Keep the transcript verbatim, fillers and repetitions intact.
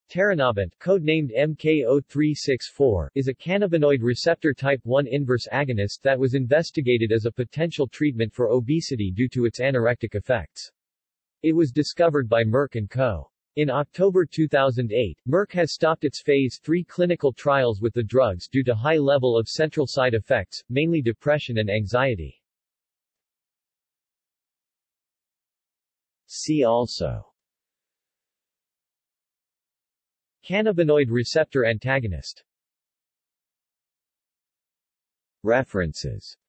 Taranabant, codenamed M K zero three six four, is a cannabinoid receptor type one inverse agonist that was investigated as a potential treatment for obesity due to its anorectic effects. It was discovered by Merck and Co. In October two thousand eight, Merck has stopped its phase three clinical trials with the drugs due to high level of central side effects, mainly depression and anxiety. See also: cannabinoid receptor antagonist. References